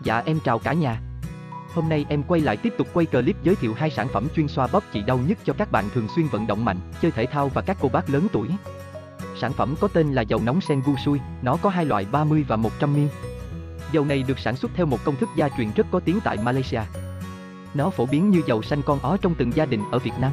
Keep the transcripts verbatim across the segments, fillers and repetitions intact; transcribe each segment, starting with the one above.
Dạ em chào cả nhà. Hôm nay em quay lại tiếp tục quay clip giới thiệu hai sản phẩm chuyên xoa bóp trị đau nhức cho các bạn thường xuyên vận động mạnh, chơi thể thao và các cô bác lớn tuổi. Sản phẩm có tên là dầu nóng sen Gusui, nó có hai loại ba mươi và một trăm mi li lít. Dầu này được sản xuất theo một công thức gia truyền rất có tiếng tại Malaysia. Nó phổ biến như dầu xanh con ó trong từng gia đình ở Việt Nam.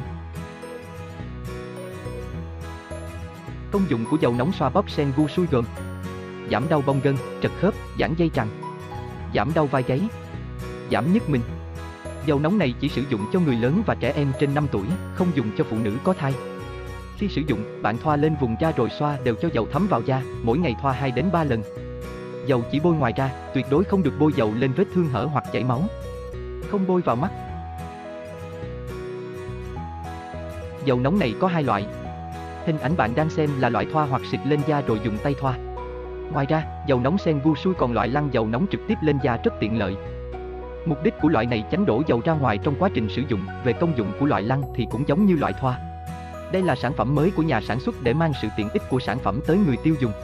Công dụng của dầu nóng xoa bóp sen Gusui gồm: giảm đau bong gân, trật khớp, giãn dây chằng, giảm đau vai gáy, giảm nhức mình. Dầu nóng này chỉ sử dụng cho người lớn và trẻ em trên năm tuổi, không dùng cho phụ nữ có thai. Khi sử dụng, bạn thoa lên vùng da rồi xoa đều cho dầu thấm vào da, mỗi ngày thoa hai đến ba lần. Dầu chỉ bôi ngoài da, tuyệt đối không được bôi dầu lên vết thương hở hoặc chảy máu. Không bôi vào mắt. Dầu nóng này có hai loại. Hình ảnh bạn đang xem là loại thoa hoặc xịt lên da rồi dùng tay thoa. Ngoài ra, dầu nóng sen Gusui còn loại lăn dầu nóng trực tiếp lên da rất tiện lợi. Mục đích của loại này tránh đổ dầu ra ngoài trong quá trình sử dụng. Về công dụng của loại lăn thì cũng giống như loại thoa. Đây là sản phẩm mới của nhà sản xuất để mang sự tiện ích của sản phẩm tới người tiêu dùng.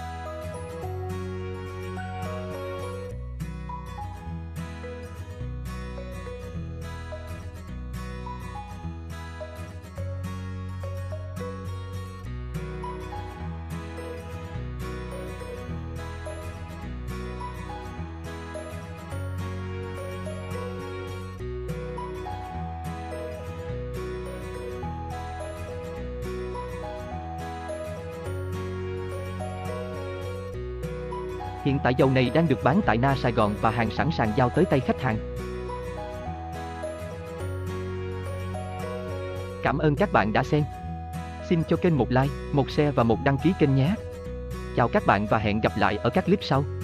Hiện tại dầu này đang được bán tại Na Sài Gòn và hàng sẵn sàng giao tới tay khách hàng. Cảm ơn các bạn đã xem. Xin cho kênh một like, một share và một đăng ký kênh nhé. Chào các bạn và hẹn gặp lại ở các clip sau.